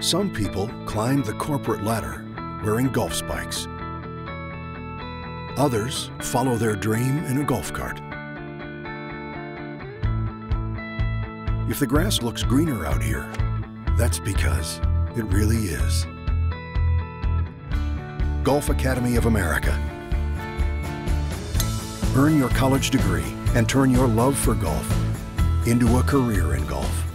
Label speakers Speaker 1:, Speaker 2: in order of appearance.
Speaker 1: Some people climb the corporate ladder wearing golf spikes. Others follow their dream in a golf cart. If the grass looks greener out here, that's because it really is. Golf Academy of America. Earn your college degree and turn your love for golf into a career in golf.